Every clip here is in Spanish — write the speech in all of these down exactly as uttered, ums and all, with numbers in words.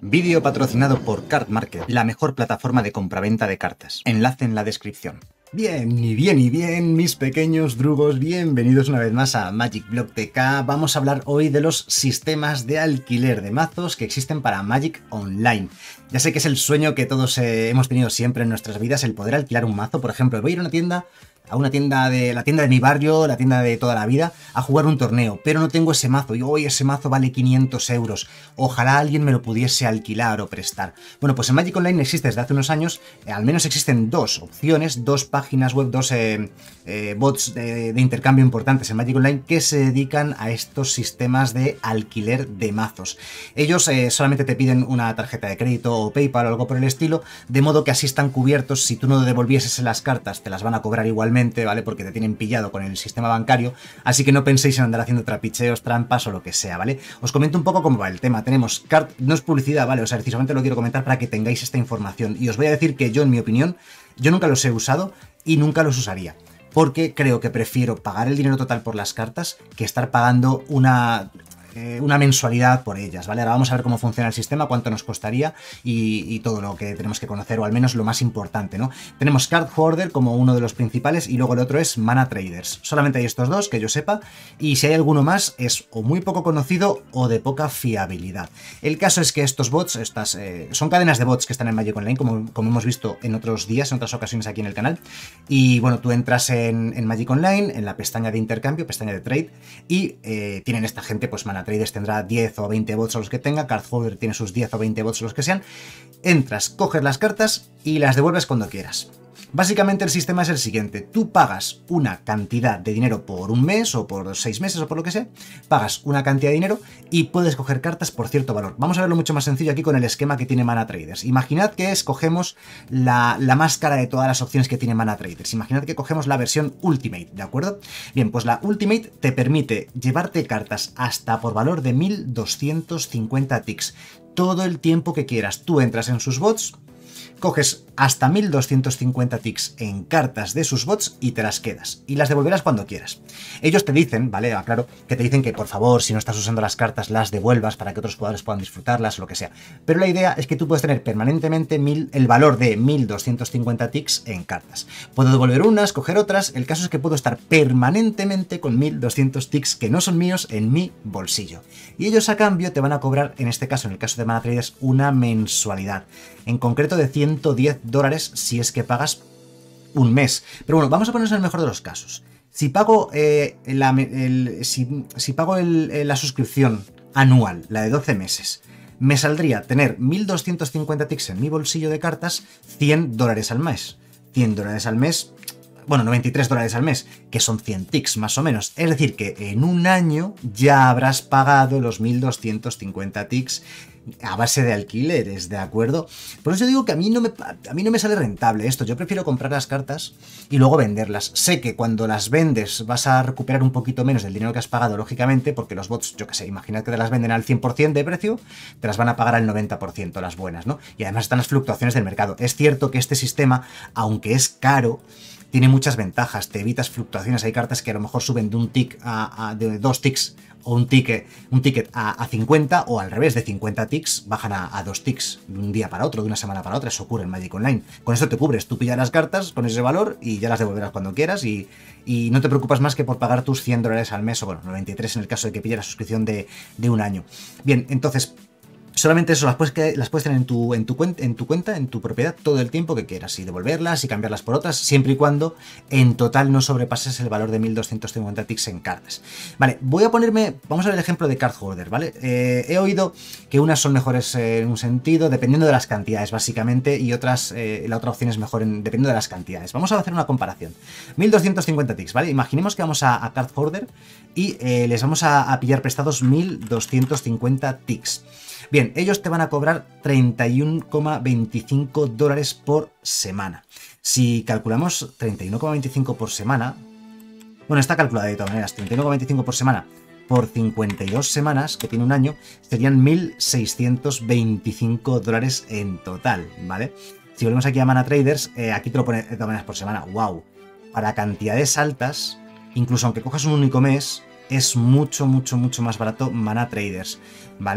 Vídeo patrocinado por Card Market, la mejor plataforma de compraventa de cartas. Enlace en la descripción. Bien, y bien, y bien, mis pequeños drugos, bienvenidos una vez más a Magic Block T K. Vamos a hablar hoy de los sistemas de alquiler de mazos que existen para Magic Online. Ya sé que es el sueño que todos eh, hemos tenido siempre en nuestras vidas, el poder alquilar un mazo. Por ejemplo, voy a ir a una tienda, a una tienda de la tienda de mi barrio, la tienda de toda la vida, a jugar un torneo, pero no tengo ese mazo, y hoy ese mazo vale quinientos euros. Ojalá alguien me lo pudiese alquilar o prestar. Bueno, pues en Magic Online existe desde hace unos años, eh, al menos existen dos opciones, dos páginas web, dos eh, eh, bots de, de intercambio importantes en Magic Online que se dedican a estos sistemas de alquiler de mazos. Ellos eh, solamente te piden una tarjeta de crédito o PayPal o algo por el estilo, de modo que así están cubiertos. Si tú no devolvieses las cartas, te las van a cobrar igualmente, ¿vale? Porque te tienen pillado con el sistema bancario, así que no penséis en andar haciendo trapicheos, trampas o lo que sea, ¿vale? Os comento un poco cómo va el tema. Tenemos Card, no es publicidad, ¿vale? O sea, precisamente lo quiero comentar para que tengáis esta información, y os voy a decir que yo, en mi opinión, yo nunca los he usado y nunca los usaría, porque creo que prefiero pagar el dinero total por las cartas que estar pagando una... Eh, una mensualidad por ellas, ¿vale? Ahora vamos a ver cómo funciona el sistema, cuánto nos costaría y, y todo lo que tenemos que conocer, o al menos lo más importante, ¿no? Tenemos Card Hoarder como uno de los principales y luego el otro es Mana Traders. Solamente hay estos dos, que yo sepa, y si hay alguno más es o muy poco conocido o de poca fiabilidad. El caso es que estos bots, estas eh, son cadenas de bots que están en Magic Online, como, como hemos visto en otros días, en otras ocasiones aquí en el canal, y bueno, tú entras en, en Magic Online, en la pestaña de intercambio, pestaña de trade, y eh, tienen esta gente, pues Mana Traders tendrá diez o veinte bots a los que tenga, Card Holder tiene sus diez o veinte bots a los que sean. Entras, coges las cartas y las devuelves cuando quieras. Básicamente el sistema es el siguiente: tú pagas una cantidad de dinero por un mes o por seis meses o por lo que sea, pagas una cantidad de dinero y puedes coger cartas por cierto valor. Vamos a verlo mucho más sencillo aquí con el esquema que tiene Mana Traders. Imaginad que escogemos la, la más cara de todas las opciones que tiene Mana Traders. Imaginad que cogemos la versión Ultimate, ¿de acuerdo? Bien, pues la Ultimate te permite llevarte cartas hasta por valor de mil doscientos cincuenta ticks. Todo el tiempo que quieras. Tú entras en sus bots, coges hasta mil doscientos cincuenta ticks en cartas de sus bots y te las quedas. Y las devolverás cuando quieras. Ellos te dicen, ¿vale? Aclaro, que te dicen que por favor, si no estás usando las cartas, las devuelvas para que otros jugadores puedan disfrutarlas o lo que sea. Pero la idea es que tú puedes tener permanentemente mil, el valor de mil doscientos cincuenta ticks en cartas. Puedo devolver unas, coger otras. El caso es que puedo estar permanentemente con mil doscientos ticks que no son míos en mi bolsillo. Y ellos a cambio te van a cobrar, en este caso, en el caso de Mana Traders, una mensualidad. En concreto de ciento diez dólares si es que pagas un mes. Pero bueno, vamos a ponernos en el mejor de los casos. Si pago, eh, la, el, si, si pago el, la suscripción anual, la de doce meses, me saldría tener mil doscientos cincuenta ticks en mi bolsillo de cartas, cien dólares al mes. cien dólares al mes... Bueno, noventa y tres dólares al mes, que son cien ticks más o menos. Es decir, que en un año ya habrás pagado los mil doscientos cincuenta ticks a base de alquileres, ¿de acuerdo? Por eso digo que a mí, no me, a mí no me sale rentable esto. Yo prefiero comprar las cartas y luego venderlas. Sé que cuando las vendes vas a recuperar un poquito menos del dinero que has pagado, lógicamente, porque los bots, yo qué sé, imaginad que te las venden al cien por cien de precio, te las van a pagar al noventa por ciento las buenas, ¿no? Y además están las fluctuaciones del mercado. Es cierto que este sistema, aunque es caro, tiene muchas ventajas, te evitas fluctuaciones. Hay cartas que a lo mejor suben de un tick a, a de dos ticks o un ticket, un ticket a, a cincuenta, o al revés, de cincuenta ticks bajan a, a dos ticks de un día para otro, de una semana para otra. Eso ocurre en Magic Online. Con eso te cubres, tú pillas las cartas con ese valor y ya las devolverás cuando quieras, y, y no te preocupas más que por pagar tus cien dólares al mes, o bueno, noventa y tres en el caso de que pilles la suscripción de, de un año. Bien, entonces... solamente eso, las puedes, las puedes tener en tu, en, tu cuenta, en tu cuenta, en tu propiedad, todo el tiempo que quieras, y devolverlas y cambiarlas por otras, siempre y cuando en total no sobrepases el valor de mil doscientos cincuenta ticks en cartas. Vale, voy a ponerme, vamos a ver el ejemplo de Card Hoarder, ¿vale? Eh, he oído que unas son mejores eh, en un sentido, dependiendo de las cantidades, básicamente, y otras, eh, la otra opción es mejor en, dependiendo de las cantidades. Vamos a hacer una comparación. mil doscientos cincuenta ticks, ¿vale? Imaginemos que vamos a, a Card Hoarder y eh, les vamos a, a pillar prestados mil doscientos cincuenta ticks. Bien, ellos te van a cobrar treinta y uno coma veinticinco dólares por semana. Si calculamos treinta y uno coma veinticinco por semana... Bueno, está calculada de todas maneras. treinta y uno coma veinticinco por semana por cincuenta y dos semanas, que tiene un año, serían mil seiscientos veinticinco dólares en total, ¿vale? Si volvemos aquí a Mana Traders, eh, aquí te lo pone de todas maneras por semana. ¡Wow! Para cantidades altas, incluso aunque cojas un único mes, es mucho, mucho, mucho más barato Mana Traders, ¿vale?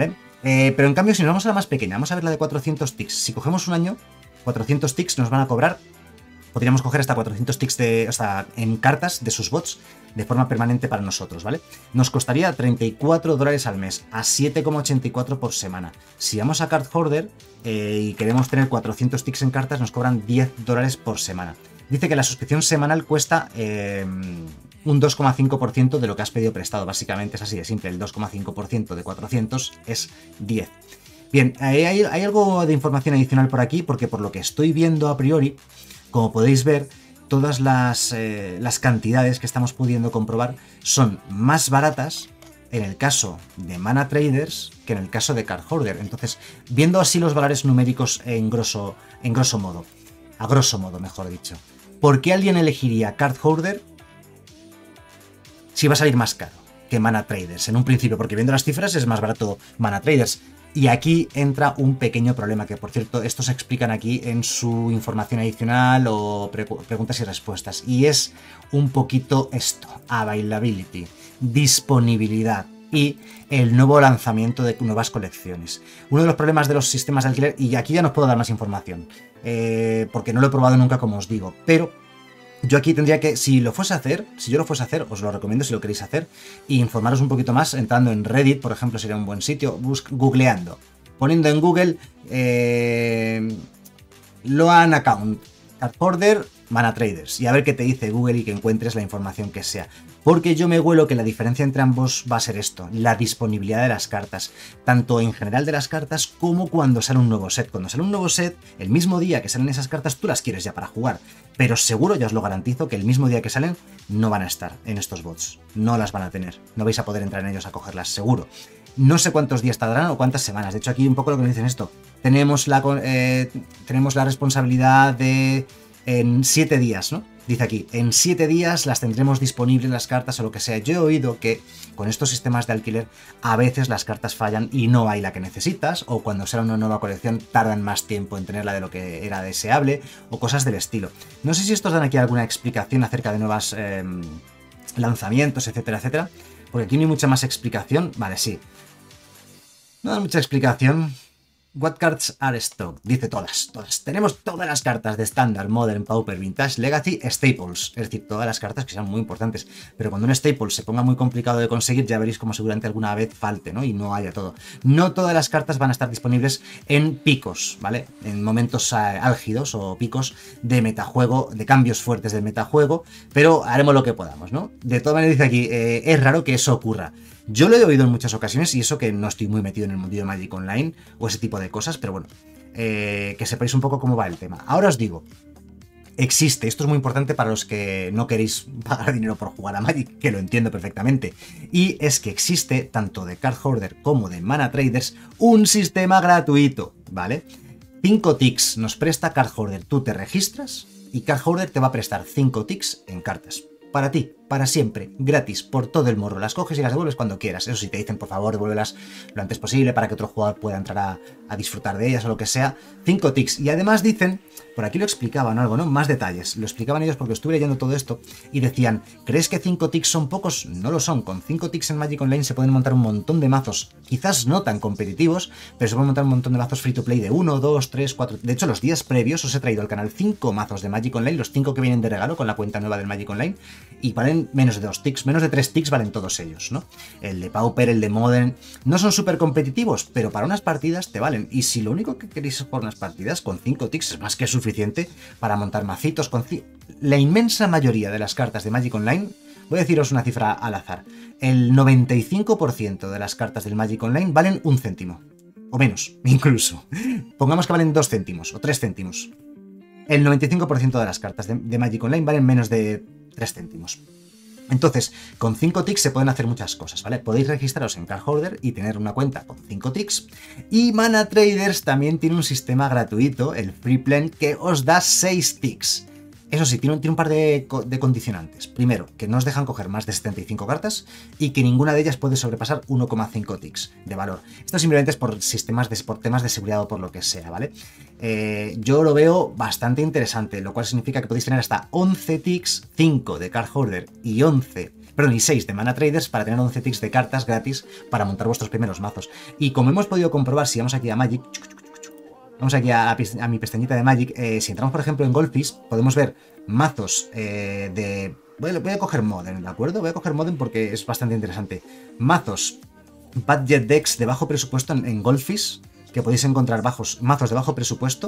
Eh, pero en cambio, si nos vamos a la más pequeña, vamos a ver la de cuatrocientos ticks. Si cogemos un año, cuatrocientos ticks nos van a cobrar. Podríamos coger hasta cuatrocientos ticks de, hasta en cartas de sus bots de forma permanente para nosotros, ¿vale? Nos costaría treinta y cuatro dólares al mes, a siete coma ochenta y cuatro por semana. Si vamos a Card Hoarder eh, y queremos tener cuatrocientos ticks en cartas, nos cobran diez dólares por semana. Dice que la suscripción semanal cuesta eh, un dos coma cinco por ciento de lo que has pedido prestado. Básicamente es así de simple, el dos coma cinco por ciento de cuatrocientos es diez. Bien, hay, hay, hay algo de información adicional por aquí, porque por lo que estoy viendo a priori, como podéis ver, todas las, eh, las cantidades que estamos pudiendo comprobar son más baratas en el caso de Mana Traders que en el caso de Card Hoarder. Entonces, viendo así los valores numéricos en grosso, en grosso modo, a grosso modo, mejor dicho, ¿por qué alguien elegiría Card Hoarder si va a salir más caro que Mana Traders en un principio? Porque viendo las cifras es más barato Mana Traders. Y aquí entra un pequeño problema, que por cierto, estos se explican aquí en su información adicional o pre preguntas y respuestas. Y es un poquito esto, availability, disponibilidad y el nuevo lanzamiento de nuevas colecciones. Uno de los problemas de los sistemas de alquiler, y aquí ya no os puedo dar más información, eh, porque no lo he probado nunca, como os digo, pero yo aquí tendría que, si lo fuese a hacer, si yo lo fuese a hacer, os lo recomiendo si lo queréis hacer, e informaros un poquito más entrando en Reddit, por ejemplo, sería un buen sitio, googleando, poniendo en Google eh, Loan Account, Card Hoarder, Mana Traders, y a ver qué te dice Google y que encuentres la información que sea. Porque yo me huelo que la diferencia entre ambos va a ser esto, la disponibilidad de las cartas, tanto en general de las cartas como cuando sale un nuevo set. Cuando sale un nuevo set, el mismo día que salen esas cartas tú las quieres ya para jugar, pero seguro, ya os lo garantizo, que el mismo día que salen no van a estar en estos bots, no las van a tener, no vais a poder entrar en ellos a cogerlas, seguro. No sé cuántos días tardarán o cuántas semanas, de hecho aquí un poco lo que me dicen esto, tenemos la, eh, tenemos la responsabilidad de en siete días, ¿no? Dice aquí, en siete días las tendremos disponibles las cartas o lo que sea. Yo he oído que con estos sistemas de alquiler a veces las cartas fallan y no hay la que necesitas, o cuando sale una nueva colección tardan más tiempo en tenerla de lo que era deseable, o cosas del estilo. No sé si estos dan aquí alguna explicación acerca de nuevos eh, lanzamientos, etcétera, etcétera, porque aquí no hay mucha más explicación. Vale, sí. No da mucha explicación. What cards are stock? Dice todas, todas. Tenemos todas las cartas de Standard, Modern, Pauper, Vintage, Legacy, Staples. Es decir, todas las cartas que sean muy importantes. Pero cuando un Staples se ponga muy complicado de conseguir, ya veréis como seguramente alguna vez falte, ¿no? Y no haya todo. No todas las cartas van a estar disponibles en picos, ¿vale? En momentos eh, álgidos o picos de metajuego, de cambios fuertes del metajuego, pero haremos lo que podamos, ¿no? De todas maneras dice aquí, eh, es raro que eso ocurra. Yo lo he oído en muchas ocasiones, y eso que no estoy muy metido en el mundillo de Magic Online o ese tipo de cosas, pero bueno, eh, que sepáis un poco cómo va el tema. Ahora os digo, existe, esto es muy importante para los que no queréis pagar dinero por jugar a Magic, que lo entiendo perfectamente, y es que existe, tanto de Card Hoarder como de Mana Traders, un sistema gratuito, ¿vale? cinco ticks nos presta Card Hoarder, tú te registras y Card Hoarder te va a prestar cinco ticks en cartas. Para ti, para siempre, gratis, por todo el morro. Las coges y las devuelves cuando quieras. Eso sí, te dicen, por favor, devuélvelas lo antes posible para que otro jugador pueda entrar a, a disfrutar de ellas o lo que sea. cinco ticks. Y además dicen, por aquí lo explicaban algo, ¿no? Más detalles. Lo explicaban ellos porque estuve leyendo todo esto y decían, ¿crees que cinco ticks son pocos? No lo son. Con cinco ticks en Magic Online se pueden montar un montón de mazos, quizás no tan competitivos, pero se pueden montar un montón de mazos free to play de uno, dos, tres, cuatro... De hecho, los días previos os he traído al canal cinco mazos de Magic Online, los cinco que vienen de regalo con la cuenta nueva del Magic Online, y valen menos de dos ticks, menos de tres ticks valen todos ellos, ¿no? El de Pauper, el de Modern, no son súper competitivos, pero para unas partidas te valen. Y si lo único que queréis es por unas partidas, con cinco ticks es más que suficiente para montar macitos. Con la inmensa mayoría de las cartas de Magic Online, voy a deciros una cifra al azar, el noventa y cinco por ciento de las cartas del Magic Online valen un céntimo, o menos, incluso. Pongamos que valen dos céntimos o tres céntimos. El noventa y cinco por ciento de las cartas de, de Magic Online valen menos de tres céntimos. Entonces, con cinco ticks se pueden hacer muchas cosas, ¿vale? Podéis registraros en Card Hoarder y tener una cuenta con cinco ticks. Y Mana Traders también tiene un sistema gratuito, el Free Plan, que os da seis ticks. Eso sí, tiene, tiene un par de, de condicionantes. Primero, que no os dejan coger más de setenta y cinco cartas y que ninguna de ellas puede sobrepasar uno coma cinco ticks de valor. Esto simplemente es por sistemas de, por temas de seguridad o por lo que sea, ¿vale? Eh, yo lo veo bastante interesante, lo cual significa que podéis tener hasta once ticks, cinco de Card Hoarder y once, perdón, y seis de Mana Traders para tener once ticks de cartas gratis para montar vuestros primeros mazos. Y como hemos podido comprobar, si vamos aquí a Magic, vamos aquí a, a mi pestañita de Magic, eh, si entramos por ejemplo en Goldfish, podemos ver mazos eh, de... Voy a, voy a coger Modern, ¿de acuerdo? Voy a coger Modern porque es bastante interesante. Mazos budget decks de bajo presupuesto en, en Goldfish, que podéis encontrar bajos, mazos de bajo presupuesto,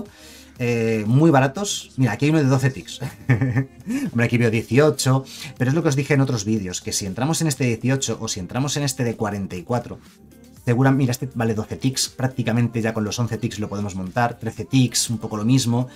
eh, muy baratos. Mira, aquí hay uno de doce ticks. Hombre, aquí veo dieciocho, pero es lo que os dije en otros vídeos, que si entramos en este dieciocho o si entramos en este de cuarenta y cuatro... Seguramente, mira, este vale doce ticks, prácticamente ya con los once ticks lo podemos montar, trece ticks, un poco lo mismo,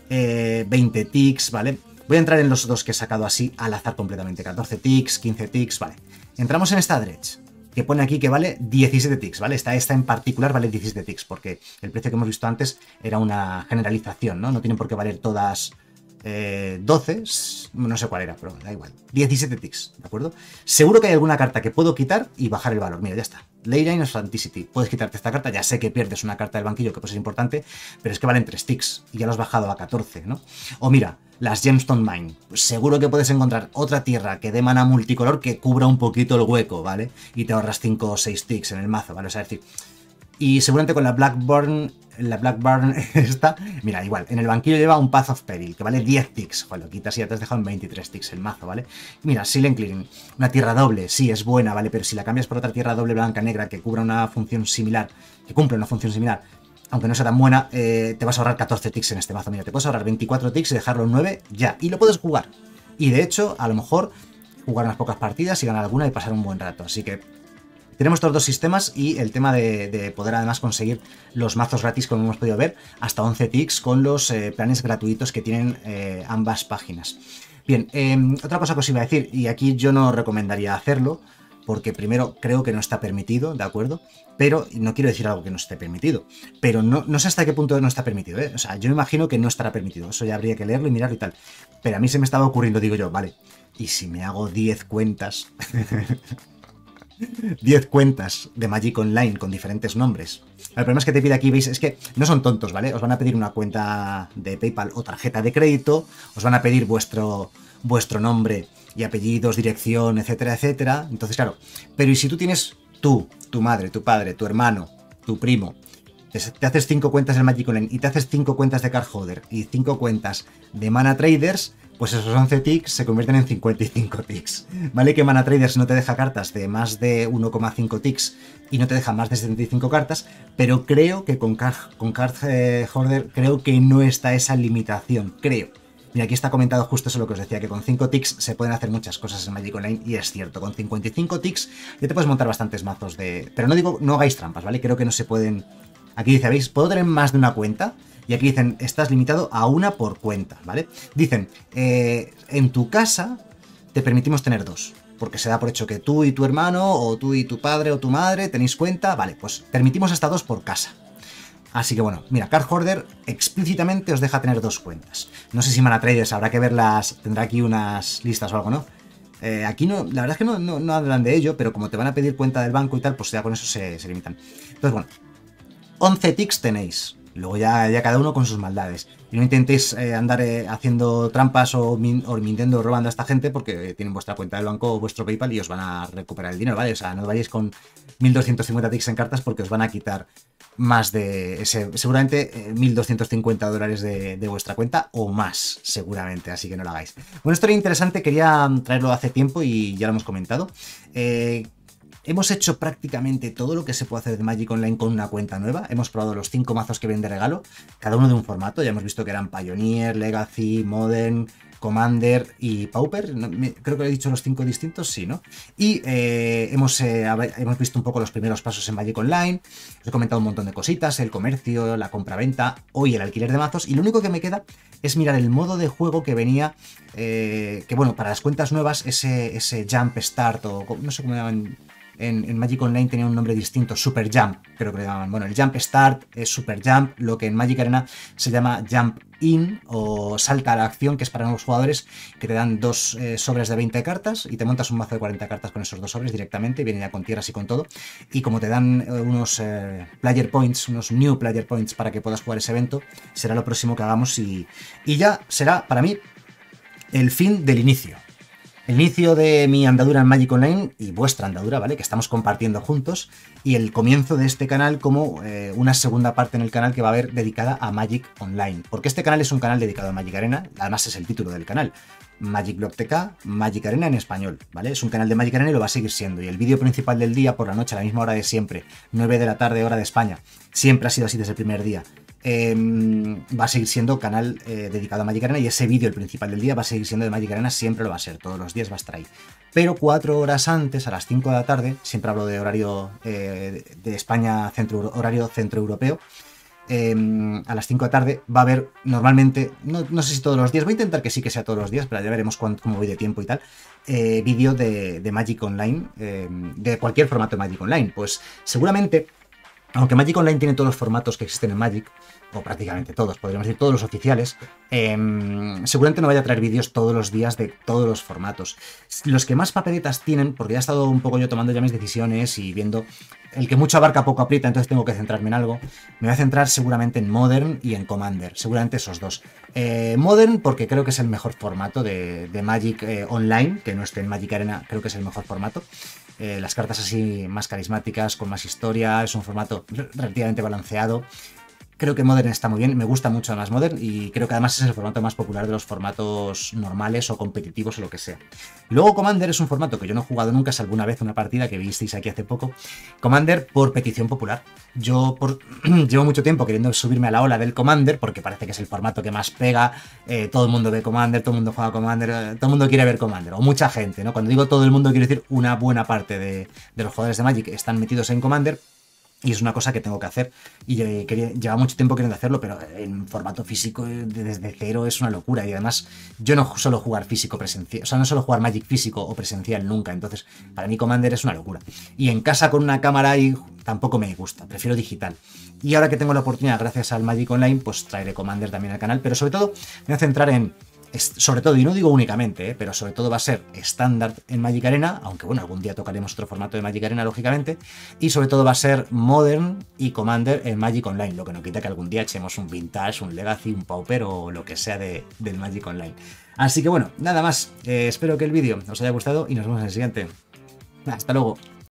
eh, veinte ticks, ¿vale? Voy a entrar en los dos que he sacado así al azar completamente, catorce ticks, quince ticks, vale. Entramos en esta Dredge, que pone aquí que vale diecisiete ticks, ¿vale? Esta, esta en particular vale diecisiete ticks, porque el precio que hemos visto antes era una generalización, ¿no? No tienen por qué valer todas... Eh, doce, no sé cuál era, pero da igual. diecisiete ticks, ¿de acuerdo? Seguro que hay alguna carta que puedo quitar y bajar el valor. Mira, ya está. Leyline of Fanticity. Puedes quitarte esta carta, ya sé que pierdes una carta del banquillo que puede ser importante, pero es que valen tres ticks y ya lo has bajado a catorce, ¿no? O mira, las Gemstone Mine. Pues seguro que puedes encontrar otra tierra que dé mana multicolor que cubra un poquito el hueco, ¿vale? Y te ahorras cinco o seis ticks en el mazo, ¿vale? O sea, es decir... Y seguramente con la Blackburn, la Blackburn esta, mira, igual, en el banquillo lleva un Path of Peril, que vale diez ticks. Joder, lo quitas y ya te has dejado en veintitrés ticks el mazo, ¿vale? Mira, Silent Clearing, una tierra doble, sí, es buena, ¿vale? Pero si la cambias por otra tierra doble blanca-negra que cubra una función similar, que cumple una función similar, aunque no sea tan buena, eh, te vas a ahorrar catorce ticks en este mazo. Mira, te puedes ahorrar veinticuatro ticks y dejarlo en nueve ya. Y lo puedes jugar. Y de hecho, a lo mejor, jugar unas pocas partidas y ganar alguna y pasar un buen rato. Así que... tenemos estos dos sistemas y el tema de, de poder además conseguir los mazos gratis, como hemos podido ver, hasta once ticks con los eh, planes gratuitos que tienen eh, ambas páginas. Bien, eh, otra cosa que os iba a decir, y aquí yo no recomendaría hacerlo, porque primero creo que no está permitido, ¿de acuerdo? Pero, y no quiero decir algo que no esté permitido, pero no, no sé hasta qué punto no está permitido, ¿eh? O sea, yo me imagino que no estará permitido, eso ya habría que leerlo y mirarlo y tal. Pero a mí se me estaba ocurriendo, digo yo, vale, ¿y si me hago diez cuentas? diez cuentas de Magic Online con diferentes nombres. El problema es que te pide aquí, veis, es que no son tontos, ¿vale? Os van a pedir una cuenta de PayPal o tarjeta de crédito, os van a pedir vuestro, vuestro nombre y apellidos, dirección, etcétera, etcétera. Entonces, claro, pero ¿y si tú tienes tú, tu madre, tu padre, tu hermano, tu primo, te haces cinco cuentas de Magic Online y te haces cinco cuentas de Card Hoarder y cinco cuentas de Mana Traders? Pues esos once ticks se convierten en cincuenta y cinco ticks. Vale que Mana Traders no te deja cartas de más de uno coma cinco ticks y no te deja más de setenta y cinco cartas, pero creo que con Card, con Card eh, Hoarder creo que no está esa limitación, creo. Mira, aquí está comentado justo eso lo que os decía, que con cinco ticks se pueden hacer muchas cosas en Magic Online, y es cierto, con cincuenta y cinco ticks ya te puedes montar bastantes mazos de... Pero no digo, no hagáis trampas, ¿vale? Creo que no se pueden... Aquí dice, ¿veis? ¿Puedo tener más de una cuenta? Y aquí dicen, estás limitado a una por cuenta, ¿vale? Dicen, eh, en tu casa te permitimos tener dos, porque se da por hecho que tú y tu hermano, o tú y tu padre o tu madre tenéis cuenta, vale, pues permitimos hasta dos por casa. Así que bueno, mira, Card Hoarder explícitamente os deja tener dos cuentas. No sé si Mana Traders habrá que verlas, tendrá aquí unas listas o algo, ¿no? Eh, aquí no, la verdad es que no, no, no hablan de ello, pero como te van a pedir cuenta del banco y tal, pues ya con eso se, se limitan. Entonces bueno, once ticks tenéis. Luego ya, ya cada uno con sus maldades. Y no intentéis eh, andar eh, haciendo trampas o, min o mintiendo o robando a esta gente, porque tienen vuestra cuenta del banco o vuestro PayPal y os van a recuperar el dinero, ¿vale? O sea, no vayáis con mil doscientos cincuenta ticks en cartas porque os van a quitar más de ese, seguramente eh, mil doscientos cincuenta dólares de, de vuestra cuenta o más, seguramente, así que no lo hagáis. Bueno, historia interesante, quería traerlo hace tiempo y ya lo hemos comentado. Eh... Hemos hecho prácticamente todo lo que se puede hacer de Magic Online con una cuenta nueva. Hemos probado los cinco mazos que vienen de regalo, cada uno de un formato. Ya hemos visto que eran Pioneer, Legacy, Modern, Commander y Pauper. No, me, creo que he dicho los cinco distintos, sí, ¿no? Y eh, hemos, eh, hemos visto un poco los primeros pasos en Magic Online. Os he comentado un montón de cositas, el comercio, la compra-venta, hoy el alquiler de mazos. Y lo único que me queda es mirar el modo de juego que venía, eh, que bueno, para las cuentas nuevas, ese, ese Jump Start o no sé cómo llaman... en, en Magic Online tenía un nombre distinto, Super Jump, creo que le llamaban. Bueno, el Jump Start es Super Jump, lo que en Magic Arena se llama Jump In o Salta a la Acción, que es para nuevos jugadores, que te dan dos eh, sobres de veinte cartas y te montas un mazo de cuarenta cartas con esos dos sobres directamente, viene ya con tierras y con todo, y como te dan eh, unos eh, player points, unos new player points para que puedas jugar ese evento, será lo próximo que hagamos y, y ya será para mí el fin del inicio. El inicio de mi andadura en Magic Online y vuestra andadura, ¿vale? Que estamos compartiendo juntos, y el comienzo de este canal como eh, una segunda parte en el canal que va a haber dedicada a Magic Online. Porque este canal es un canal dedicado a Magic Arena, además es el título del canal. Magic Blog T K, Magic Arena en español, ¿vale? Es un canal de Magic Arena y lo va a seguir siendo. Y el vídeo principal del día por la noche, a la misma hora de siempre, nueve de la tarde, hora de España, siempre ha sido así desde el primer día. Eh, va a seguir siendo canal eh, dedicado a Magic Arena, y ese vídeo, el principal del día, va a seguir siendo de Magic Arena, siempre lo va a ser, todos los días va a estar ahí. Pero cuatro horas antes, a las cinco de la tarde, siempre hablo de horario eh, de España, centro, horario centroeuropeo, eh, a las cinco de la tarde va a haber normalmente, no, no sé si todos los días, voy a intentar que sí que sea todos los días, pero ya veremos cuánto, cómo voy de tiempo y tal, eh, vídeo de, de Magic Online, eh, de cualquier formato de Magic Online. Pues seguramente, aunque Magic Online tiene todos los formatos que existen en Magic, o prácticamente todos, podríamos decir todos los oficiales, eh, seguramente no vaya a traer vídeos todos los días de todos los formatos. Los que más papeletas tienen, porque ya he estado un poco yo tomando ya mis decisiones y viendo, el que mucho abarca poco aprieta, entonces tengo que centrarme en algo, me voy a centrar seguramente en Modern y en Commander, seguramente esos dos. Eh, Modern porque creo que es el mejor formato de, de Magic eh, Online, que no esté en Magic Arena, creo que es el mejor formato. Eh, las cartas así más carismáticas, con más historia, es un formato relativamente balanceado. Creo que Modern está muy bien, me gusta mucho más Modern y creo que además es el formato más popular de los formatos normales o competitivos o lo que sea. Luego Commander es un formato que yo no he jugado nunca, salvo una vez una partida que visteis aquí hace poco. Commander por petición popular. Yo por... llevo mucho tiempo queriendo subirme a la ola del Commander porque parece que es el formato que más pega, eh, todo el mundo ve Commander, todo el mundo juega Commander, eh, todo el mundo quiere ver Commander, o mucha gente, ¿no? Cuando digo todo el mundo quiero decir una buena parte de, de los jugadores de Magic están metidos en Commander. Y es una cosa que tengo que hacer. Y eh, quería, lleva mucho tiempo queriendo hacerlo, pero en formato físico desde cero es una locura. Y además, yo no suelo jugar físico presencial. O sea, no suelo jugar Magic físico o presencial nunca. Entonces, para mí Commander es una locura. Y en casa con una cámara ahí tampoco me gusta. Prefiero digital. Y ahora que tengo la oportunidad, gracias al Magic Online, pues traeré Commander también al canal. Pero sobre todo, me voy a centrar en... Sobre todo, y no digo únicamente, ¿eh? pero sobre todo va a ser estándar en Magic Arena, aunque bueno, algún día tocaremos otro formato de Magic Arena, lógicamente, y sobre todo va a ser Modern y Commander en Magic Online, lo que no quita que algún día echemos un Vintage, un Legacy, un Pauper o lo que sea de, del Magic Online. Así que bueno, nada más, eh, espero que el vídeo os haya gustado y nos vemos en el siguiente. Hasta luego.